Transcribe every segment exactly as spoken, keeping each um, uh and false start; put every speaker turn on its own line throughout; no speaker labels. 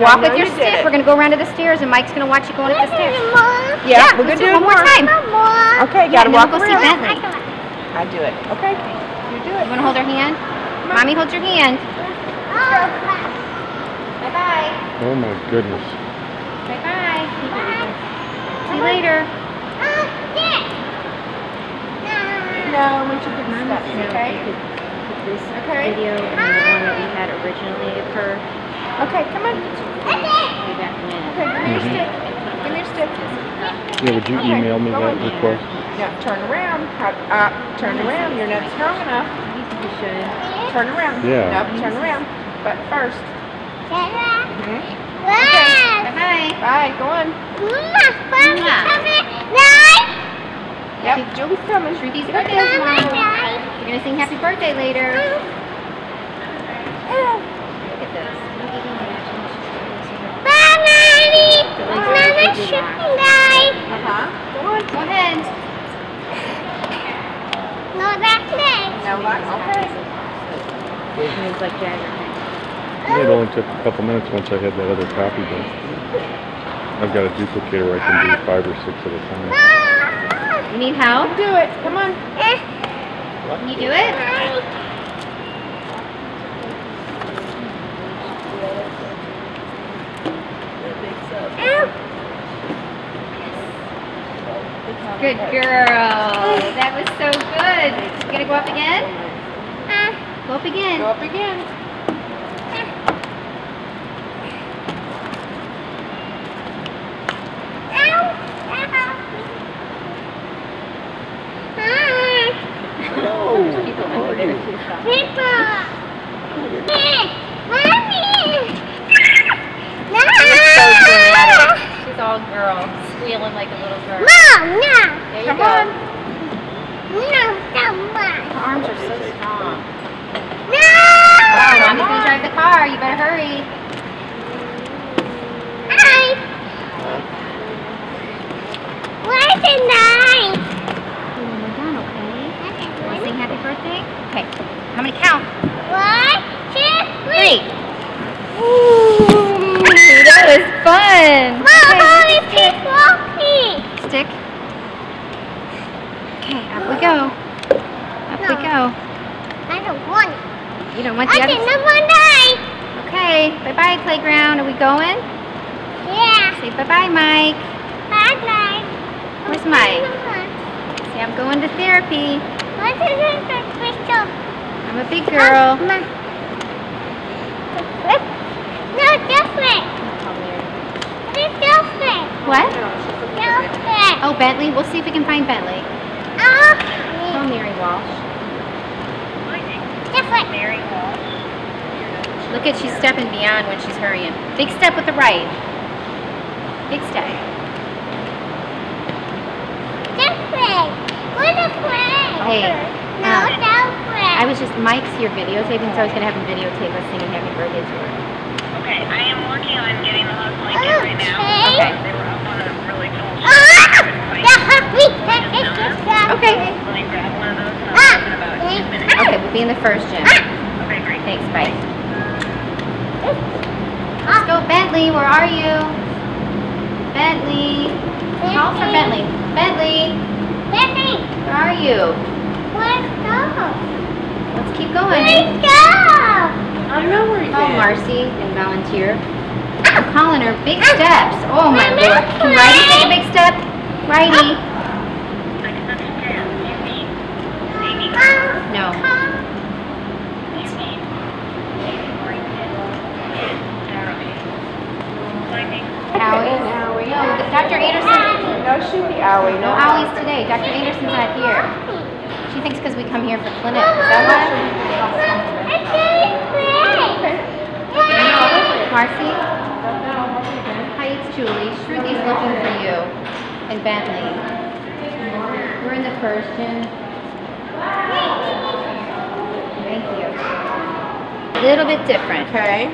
walk with your stick. We're going to go around to the stairs, and Mike's going to watch you going up the stairs.
Yeah,
yeah
we're going to
do it one more time.
Okay,
yeah,
got to walk
we'll
around.
See Bentley.
I do it. Okay, you do it.
You want to hold her hand? Mommy, hold your hand. Bye-bye.
Oh, my goodness.
Bye-bye. See you later.
No, we should do that. Okay.
This
okay.
video and the one that we had originally of her.
Okay, come on.
Way back when.
Okay, give me your stick. Give me your stick.
Yeah, would you
okay.
email me
Go
that
on.
request?
Yeah, turn around. Uh, turn around. You're not strong enough.
You should.
Turn around.
Yeah.
Nope, turn around. But first. Mm-hmm.
Okay. Bye-bye.
Bye, go on.
Yep.
Yep, Julie's coming.
Shruthi's birthday is tomorrow. We're going to sing happy birthday later. Look at this.
Bye, Mommy.
Mama
shouldn't die.
Uh-huh. Go on.
Go ahead.
No, that's next.
No, okay.
It's like Jagger.
It only took a couple minutes once I had that other copy done. I've got a duplicator where I can do five or six at a time.
You need help?
Do it. Come on.
Can you do it? Good girl. That was so good. You gonna go up again? Go up again.
Go up again.
She's all girl, squealing like a little girl.
Mom, no.
There you
Come
go.
on.
No, come on.
Her arms are so strong.
No.
Oh, Mommy's gonna drive the car. You better hurry.
Hi. Where's the knife?
Oh, we're done, okay? Want to sing happy birthday? Okay. How many count?
One, two, three.
Ooh, that was fun.
Mom,
Okay,
Mommy,
stick.
keep walking.
Stick. Okay, up we go. Up
No.
we go.
I don't want it.
You don't want
I
the
didn't
other?
want knife.
Okay, bye-bye playground. Are we going?
Yeah.
Say bye-bye, Mike.
Bye, knife.
Where's Mike? Say I'm going to therapy.
What is this crystal?
I'm a big girl.
Oh, Ma- no, different. It's different.
What?
Different.
Oh, Bentley. We'll see if we can find Bentley.
Oh,
Oh, Mary Walsh.
different.
Mary Walsh. Look at she's stepping beyond when she's hurrying. Big step with the right. Big step.
Different. What a friend.
Hey,
No,
um,
different.
I was just, Mike's here videotaping, so I was going to have him videotape us singing happy birthday to her.
Okay, I am working on getting the host link in right now.
Okay.
They were up on a really cool
Ah!
Okay.
Let me grab one of those and
Ah!
I'll open about two minutes.
Okay, we'll be in the first gym.
Okay, great.
Thanks, bye. Let's go, Bentley. Where are you? Bentley. Call for Bentley. Bentley,
Bentley,
where are you?
let's go.
Let's keep going.
Let's go.
I know where he's
Call
at.
Marcy and volunteer. I'm calling her big steps. Oh my
Mama,
lord. Can Righty take a big step? Righty. No. Howie? No, Doctor Anderson.
No shooty owie.
No Owlies today. Doctor Anderson's not here. She thinks because we come here for clinic. Is that why? Marcy? Hi, it's Julie. Shruthi's looking for you. And Bentley. We're in the first gym. Thank you. A little bit different.
Okay.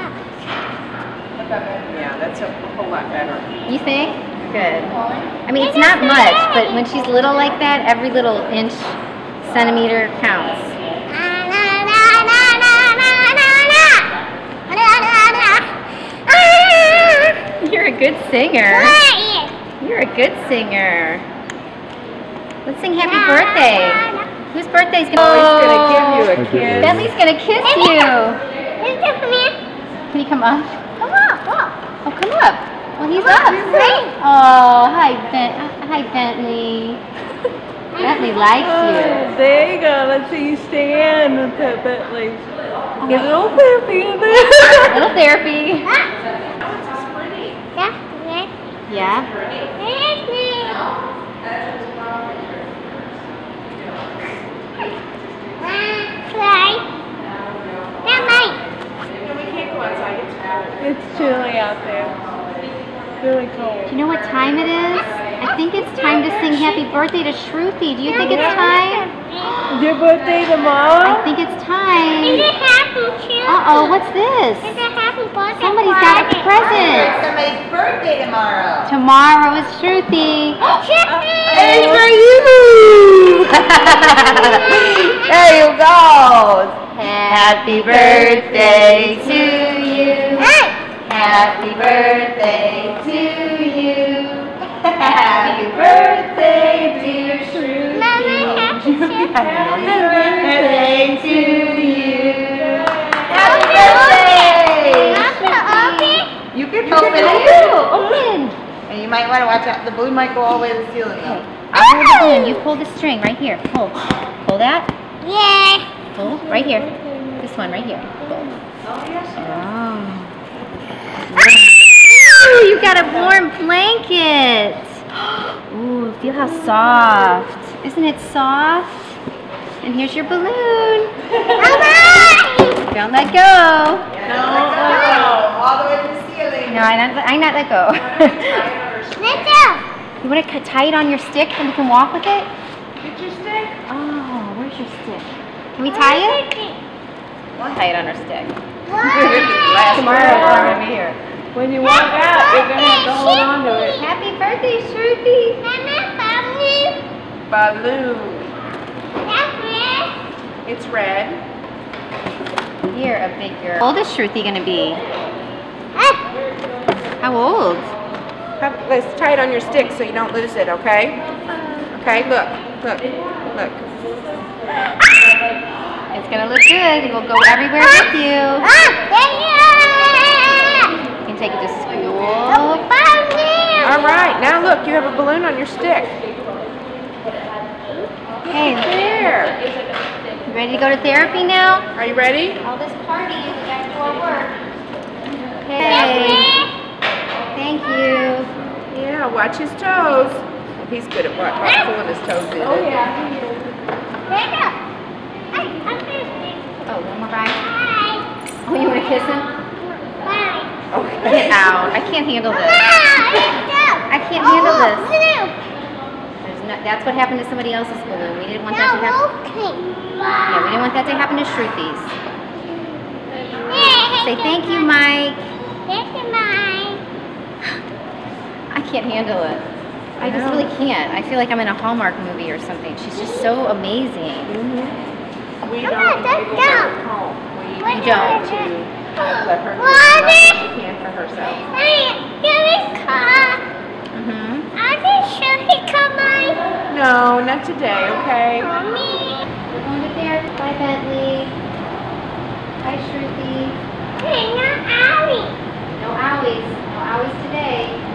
Yeah, that's a whole lot better.
You think? Good. I mean, it's not much, but when she's little like that, every little inch, centimeter counts. a good singer.
Quiet.
You're a good singer. Let's sing happy birthday. Whose birthday's gonna
Oh, he's gonna give you a
Okay.
kiss.
Bentley's gonna kiss you.
Let's go from here.
Can you come up?
Come on, come on.
Oh, come up. Well, he's up.
Hey.
Oh, hi, Ben. Hi, Bentley. Bentley likes you.
Oh, there you go. Let's see you stand with that Bentley. Get a little therapy in there.
Little therapy.
That's good.
Yeah.
That's good. Play. That's mine.
It's chilly out there. Really cold.
Do you know what time it is? I think it's time to sing happy birthday to Shruthi. Do you think it's time?
Your birthday tomorrow?
I think it's
Is
time.
it happy too?
Uh-oh, what's this?
Is it happy birthday?
Somebody's got a present.
Somebody's birthday tomorrow.
Tomorrow is Shruthi.
It's for you. There you go. Happy birthday to you. Happy birthday to you. Happy birthday, dear Shruthi. Happy birthday to you. Happy birthday. You can open it.
Open.
And you might want to watch out. The balloon might go all the way to the ceiling.
Okay.
Though.
I'll hold the balloon. You pull the string right here. Pull. Pull that.
Yeah.
Pull. Right here. This one right here. Pull. Oh. Ooh, you got a warm blanket. Ooh, feel how soft. Isn't it soft? And here's your balloon. Don't let go.
No, all the way to the ceiling.
No, I not. I not let go.
Let's go.
You want to tie it on your stick and you can walk with it?
Get your stick.
Oh, where's your stick? Can we tie it? Tie it on our stick. Tomorrow it's going to be here.
When you walk out, you're going to have to hold on to it.
Happy birthday, Shruthi.
Balloon.
That's red.
It's red.
You're a big girl. How old is Shruthi going to be? How old?
Have- Let's tie it on your stick so you don't lose it, okay? Okay, look, look, look.
It's going to look good. It will go everywhere with you. You can take it to school.
All right, now look, you have a balloon on your stick.
Hey,
There.
you ready to go to therapy now?
Are you ready?
All this party is back to our work. Okay. Thank you.
Yeah, watch his toes. He's good at what, what pulling his toes in. Oh, yeah.
Oh, one more bye. Oh, you want to kiss him? Get out. I can't handle this. I can't handle this. There's no, that's what happened to somebody else's balloon. We didn't want that to happen. Yeah, we didn't want that to happen to Shruthi's. Say thank you, Mike. I can't handle it. I just really can't. I feel like I'm in a Hallmark movie or something. She's just so amazing.
We
Come
don't
on, let's
we
go.
let her home. We
You don't.
let her do as much as she can for herself.
Mm-hmm.
No, not today, okay?
We're going to therapy. Bye, Bentley. Bye, Shruthi. No owies. No owies today.